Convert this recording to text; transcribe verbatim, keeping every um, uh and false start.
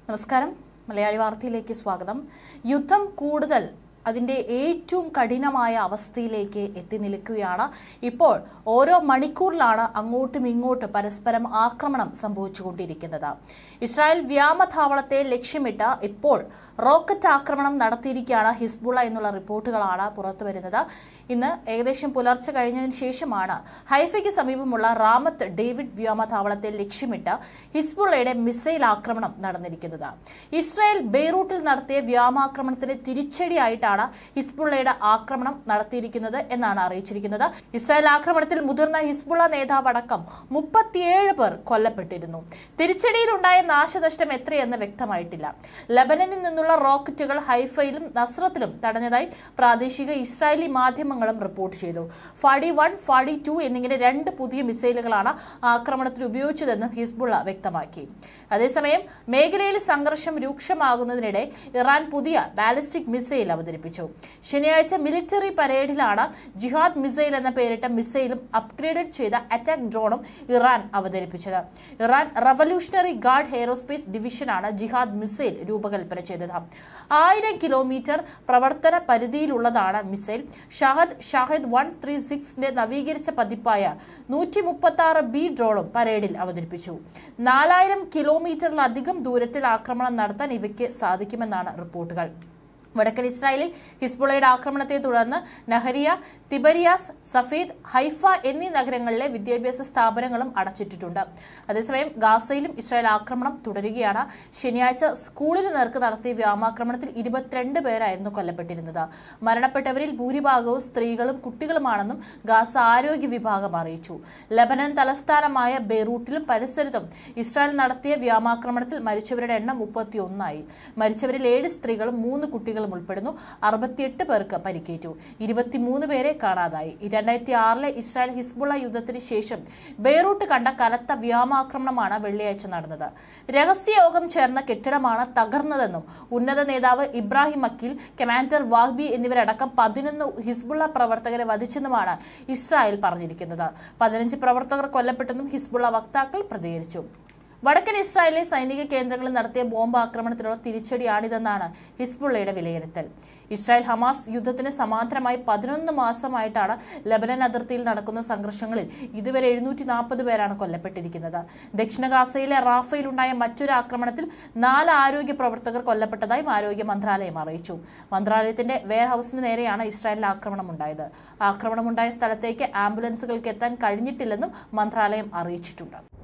നമസ്കാരം. മലയാളി വാർത്തയിലേക്ക് സ്വാഗതം. യുദ്ധം കൂടുതൽ അതിന്റെ ഏറ്റവും കഠിനമായ അവസ്ഥയിലേക്ക് എത്തി നിൽക്കുകയാണ്. ഇപ്പോൾ ഓരോ മണിക്കൂറിലാണ് അങ്ങോട്ടും ഇങ്ങോട്ടും പരസ്പരം ആക്രമണം സംഭവിച്ചുകൊണ്ടിരിക്കുന്നത്. ഇസ്രായേൽ വ്യോമതാവളത്തെ ലക്ഷ്യമിട്ട് ഇപ്പോൾ റോക്കറ്റ് ആക്രമണം നടത്തിയിരിക്കുകയാണ് ഹിസ്ബുള്ള എന്നുള്ള റിപ്പോർട്ടുകളാണ് പുറത്തുവരുന്നത്. ഇന്ന് ഏകദേശം പുലർച്ചെ കഴിഞ്ഞതിന് ശേഷമാണ് ഹൈഫയ്ക്ക് സമീപമുള്ള റാമത്ത് ഡേവിഡ് വ്യോമതാവളത്തെ ലക്ഷ്യമിട്ട് ഹിസ്ബുള്ളയുടെ മിസൈൽ ആക്രമണം നടന്നിരിക്കുന്നത്. ഇസ്രായേൽ ബെയ്റൂട്ടിൽ നടത്തിയ വ്യോമാക്രമണത്തിന് തിരിച്ചടിയായിട്ടാണ് ഹിസ്ബുള്ളയുടെ ആക്രമണം നടത്തിയിരിക്കുന്നത് എന്നാണ് അറിയിച്ചിരിക്കുന്നത്. ഇസ്രായേൽ ആക്രമണത്തിൽ മുതിർന്ന ഹിസ്ബുള്ള നേതാവ് അടക്കം മുപ്പത്തിയേഴ് പേർ കൊല്ലപ്പെട്ടിരുന്നു. തിരിച്ചടിയിലുണ്ടായ നാശനഷ്ടം എത്രയെന്ന് വ്യക്തമായിട്ടില്ല. ലബനനിൽ നിന്നുള്ള റോക്കറ്റുകൾ ഹൈഫയിലും നസ്രത്തിലും തടഞ്ഞതായി പ്രാദേശിക ഇസ്രായേലി മാധ്യമങ്ങളും റിപ്പോർട്ട് ചെയ്തു. ഫാഡി വൺ ഫാഡി ടു എന്നിങ്ങനെ രണ്ട് പുതിയ മിസൈലുകളാണ് ആക്രമണത്തിൽ ഉപയോഗിച്ചതെന്നും ഹിസ്ബുള്ള വ്യക്തമാക്കി. അതേസമയം മേഖലയിൽ സംഘർഷം രൂക്ഷമാകുന്നതിനിടെ ഇറാൻ പുതിയ ബാലിസ്റ്റിക് മിസൈൽ അവതരിപ്പിച്ചു. ശനിയാഴ്ച മിലിറ്ററി പരേഡിലാണ് ജിഹാദ് മിസൈൽ എന്ന പേരിട്ട മിസൈലും അപ്ഗ്രേഡ് ചെയ്ത അറ്റാക്ക് ഡ്രോണും ഇറാൻ അവതരിപ്പിച്ചത്. ഇറാൻ റവല്യൂഷണറി ഗാർഡ് എയ്റോസ്പേസ് ഡിവിഷനാണ് ജിഹാദ് മിസൈൽ രൂപകൽപ്പന ചെയ്തത്. ആയിരം കിലോമീറ്റർ പ്രവർത്തന പരിധിയിലുള്ളതാണ് മിസൈൽ. ഷഹദ് ഷാഹിദ് വൺ ത്രീ സിക്സിന്റെ നവീകരിച്ച പതിപ്പായ നൂറ്റി മുപ്പത്തി ആറ് ബി ഡ്രോണും പരേഡിൽ അവതരിപ്പിച്ചു. നാലായിരം കിലോമീറ്ററിലധികം ദൂരത്തിൽ ആക്രമണം നടത്താൻ ഇവയ്ക്ക് സാധിക്കുമെന്നാണ് റിപ്പോർട്ടുകൾ. വടക്കൻ ഇസ്രായേലിൽ ഹിസ്ബുള്ളയുടെ ആക്രമണത്തെ തുടർന്ന് നഹരിയ, തിബരിയാസ്, സഫീദ്, ഹൈഫ എന്നീ നഗരങ്ങളിലെ വിദ്യാഭ്യാസ സ്ഥാപനങ്ങളും അടച്ചിട്ടിട്ടുണ്ട്. അതേസമയം ഗാസയിലും ഇസ്രായേൽ ആക്രമണം തുടരുകയാണ്. ശനിയാഴ്ച സ്കൂളിന് നേർക്ക് നടത്തിയ വ്യോമാക്രമണത്തിൽ ഇരുപത്തിരണ്ട് പേരായിരുന്നു കൊല്ലപ്പെട്ടിരുന്നത്. മരണപ്പെട്ടവരിൽ ഭൂരിഭാഗവും സ്ത്രീകളും കുട്ടികളുമാണെന്നും ഗാസ ആരോഗ്യ വിഭാഗം അറിയിച്ചു. ലബനൻ തലസ്ഥാനമായ ബെയ്റൂട്ടിലും പരിസരത്തും ഇസ്രായേൽ നടത്തിയ വ്യോമാക്രമണത്തിൽ മരിച്ചവരുടെ എണ്ണം മുപ്പത്തി ഒന്നായി. മരിച്ചവരിൽ ഏഴ് സ്ത്രീകളും മൂന്ന് കുട്ടികളും ഉൾപ്പെടുന്നു. അറുപത്തിയെട്ട് പേർക്ക് പരിക്കേറ്റു. ഇരുപത്തിമൂന്ന് പേരെ കാണാതായി. രണ്ടായിരത്തി ആറിലെ ഇസ്രായേൽ ഹിസ്ബുള്ള യുദ്ധത്തിന് ശേഷം ബെയ്റൂട്ട് കണ്ട കനത്ത വ്യോമാക്രമണമാണ് വെള്ളിയാഴ്ച നടന്നത്. രഹസ്യയോഗം ചേർന്ന കെട്ടിടമാണ് തകർന്നതെന്നും ഉന്നത നേതാവ് ഇബ്രാഹിം അക്കീൽ, കമാൻഡർ വാഹ്ബി എന്നിവരടക്കം പതിനൊന്ന് ഹിസ്ബുള്ള പ്രവർത്തകരെ വധിച്ചെന്നുമാണ് ഇസ്രായേൽ പറഞ്ഞിരിക്കുന്നത്. പതിനഞ്ച് പ്രവർത്തകർ കൊല്ലപ്പെട്ടെന്നും ഹിസ്ബുള്ള വക്താക്കൾ പ്രതികരിച്ചു. വടക്കൻ ഇസ്രായേലിലെ സൈനിക കേന്ദ്രങ്ങളിൽ നടത്തിയ ബോംബ് ആക്രമണത്തിനുള്ള തിരിച്ചടിയാണിതെന്നാണ് ഹിസ്ബുള്ളയുടെ വിലയിരുത്തൽ. ഇസ്രായേൽ ഹമാസ് യുദ്ധത്തിന് സമാന്തരമായി പതിനൊന്ന് മാസമായിട്ടാണ് ലബനൻ അതിർത്തിയിൽ നടക്കുന്ന സംഘർഷങ്ങളിൽ ഇതുവരെ എഴുന്നൂറ്റി നാൽപ്പത് പേരാണ് കൊല്ലപ്പെട്ടിരിക്കുന്നത്. ദക്ഷിണ ഗാസയിലെ റാഫയിലുണ്ടായ മറ്റൊരു ആക്രമണത്തിൽ നാല് ആരോഗ്യ പ്രവർത്തകർ കൊല്ലപ്പെട്ടതായും ആരോഗ്യ മന്ത്രാലയം അറിയിച്ചു. മന്ത്രാലയത്തിന്റെ വെയർ ഹൌസിന് നേരെയാണ് ഇസ്രായേലിൽ ആക്രമണമുണ്ടായത്. ആക്രമണമുണ്ടായ സ്ഥലത്തേക്ക് ആംബുലൻസുകൾക്ക് എത്താൻ കഴിഞ്ഞിട്ടില്ലെന്നും മന്ത്രാലയം അറിയിച്ചിട്ടുണ്ട്.